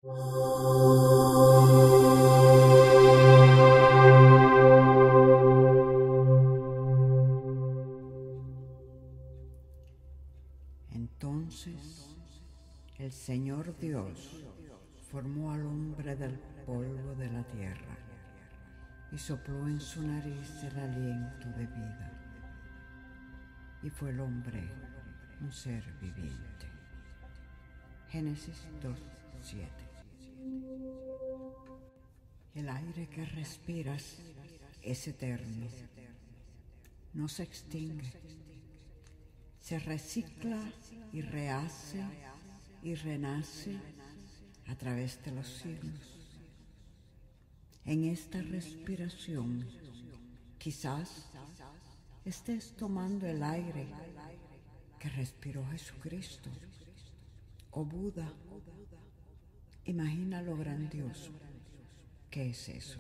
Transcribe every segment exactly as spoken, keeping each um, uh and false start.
Entonces el Señor Dios formó al hombre del polvo de la tierra y sopló en su nariz el aliento de vida, y fue el hombre un ser viviente. Génesis dos, siete. El aire que respiras es eterno, no se extingue, se recicla y rehace y renace a través de los siglos. En esta respiración, quizás estés tomando el aire que respiró Jesucristo o Buda. Imagina lo grandioso que es eso.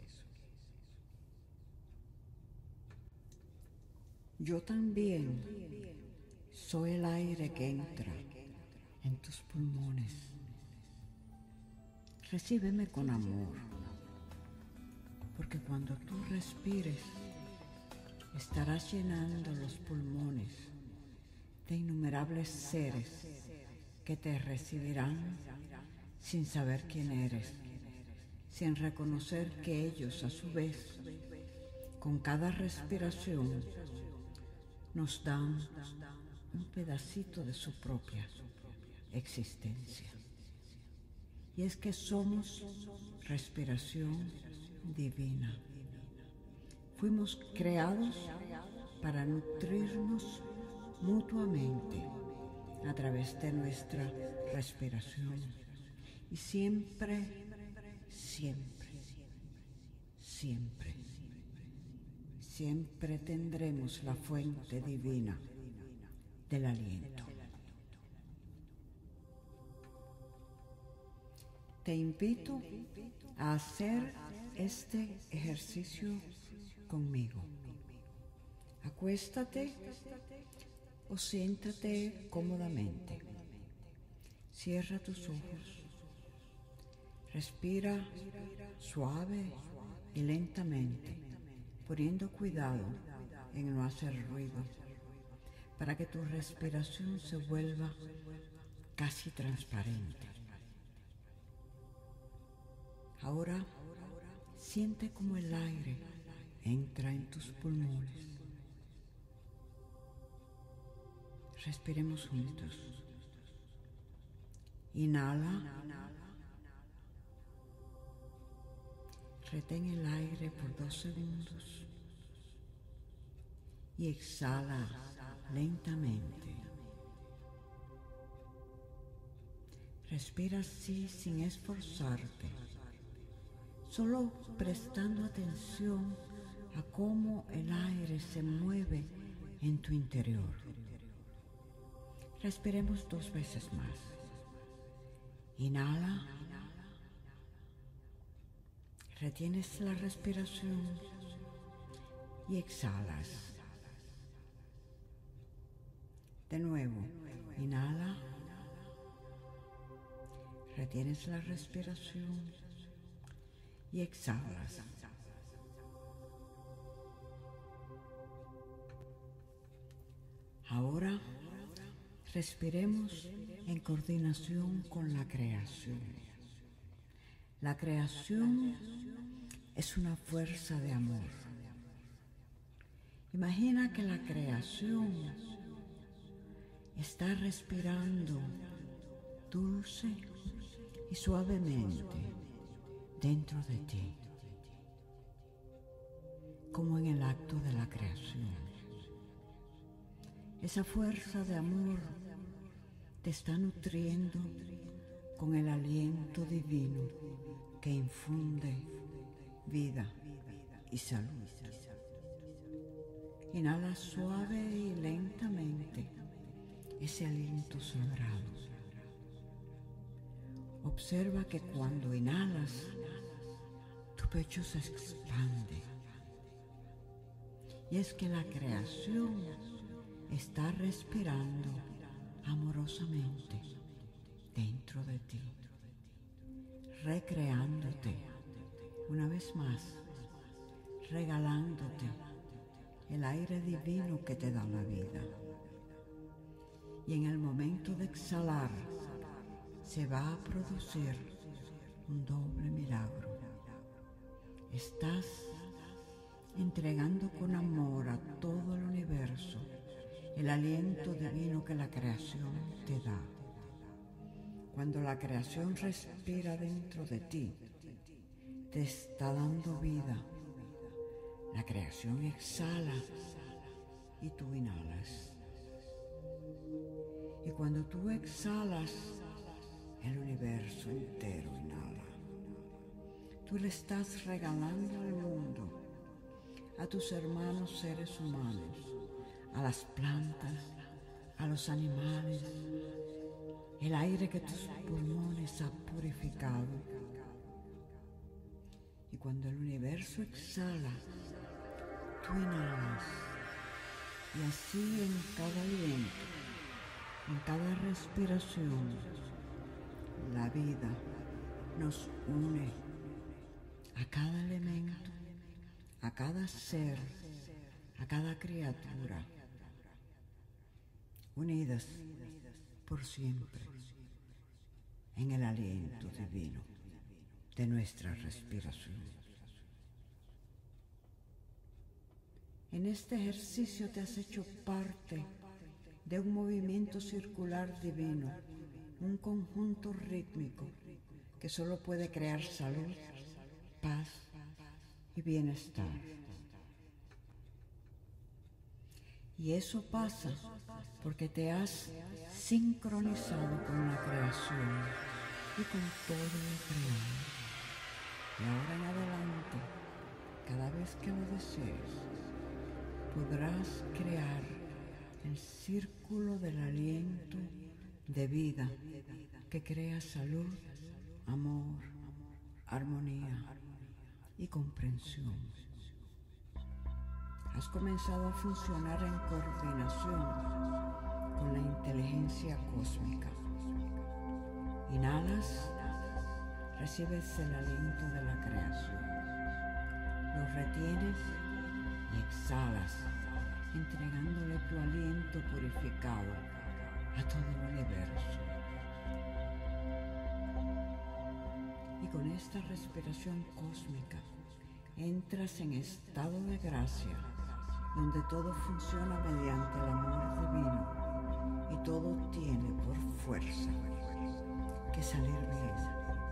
Yo también soy el aire que entra en tus pulmones. Recíbeme con amor, porque cuando tú respires, estarás llenando los pulmones de innumerables seres que te recibirán sin saber quién eres, sin reconocer que ellos, a su vez, con cada respiración, nos dan un pedacito de su propia existencia. Y es que somos respiración divina. Fuimos creados para nutrirnos mutuamente a través de nuestra respiración. Y siempre, siempre, siempre, siempre tendremos la fuente divina del aliento. Te invito a hacer este ejercicio conmigo. Acuéstate o siéntate cómodamente. Cierra tus ojos. Respira suave y lentamente, poniendo cuidado en no hacer ruido, para que tu respiración se vuelva casi transparente. Ahora siente como el aire entra en tus pulmones. Respiremos juntos. Inhala. Retén el aire por dos segundos y exhala lentamente. Respira así sin esforzarte, solo prestando atención a cómo el aire se mueve en tu interior. Respiremos dos veces más. Inhala. Retienes la respiración y exhalas. De nuevo, inhala. Retienes la respiración y exhalas. Ahora respiremos en coordinación con la creación. La creación es una fuerza de amor. Imagina que la creación está respirando dulce y suavemente dentro de ti, como en el acto de la creación. Esa fuerza de amor te está nutriendo con el aliento divino que infunde vida y salud. Inhala suave y lentamente ese aliento sagrado. Observa que cuando inhalas, tu pecho se expande. Y es que la creación está respirando amorosamente dentro de ti. recreándote una vez más, regalándote el aire divino que te da la vida. Y en el momento de exhalar se va a producir un doble milagro. Estás entregando con amor a todo el universo el aliento divino que la creación te da. Cuando la creación respira dentro de ti, te está dando vida. La creación exhala y tú inhalas. Y cuando tú exhalas, el universo entero inhala. Tú le estás regalando al mundo, a tus hermanos seres humanos, a las plantas, a los animales, el aire que tus pulmones han purificado. Y cuando el universo exhala, tú inhalas. Y así en cada aliento, en cada respiración, la vida nos une a cada elemento, a cada ser, a cada criatura, unidas por siempre en el aliento divino de nuestra respiración. En este ejercicio te has hecho parte de un movimiento circular divino, un conjunto rítmico que solo puede crear salud, paz y bienestar. Y eso pasa porque te has sincronizado con la creación y con todo lo creado. Y ahora en adelante, cada vez que lo desees, podrás crear el círculo del aliento de vida que crea salud, amor, armonía y comprensión. Has comenzado a funcionar en coordinación con la inteligencia cósmica. Inhalas, recibes el aliento de la creación. Lo retienes y exhalas, entregándole tu aliento purificado a todo el universo. Y con esta respiración cósmica entras en estado de gracia, donde todo funciona mediante el amor divino y todo tiene por fuerza que salir bien.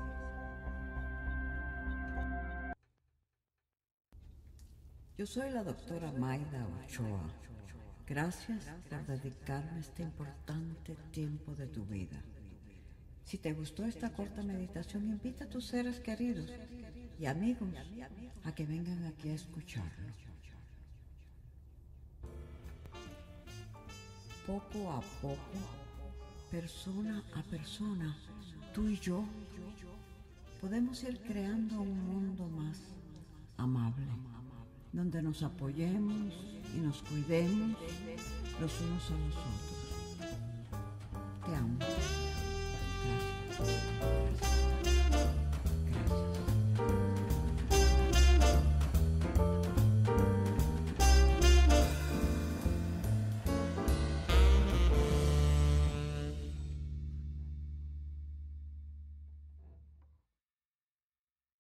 Yo soy la doctora Mayda Ochoa. Gracias por dedicarme este importante tiempo de tu vida. Si te gustó esta corta meditación, invita a tus seres queridos y amigos a que vengan aquí a escucharlo. Poco a poco, persona a persona, tú y yo podemos ir creando un mundo más amable, donde nos apoyemos y nos cuidemos los unos a los otros.